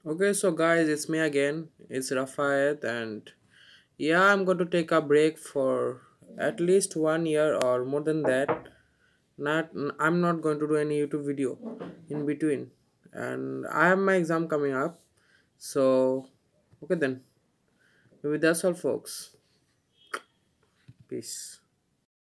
Okay, so guys, it's me again. It's Rafayat, and yeah, I'm going to take a break for at least 1 year or more than that. Not, I'm not going to do any YouTube video in between, and I have my exam coming up. So, okay then, maybe that's all, folks. Peace.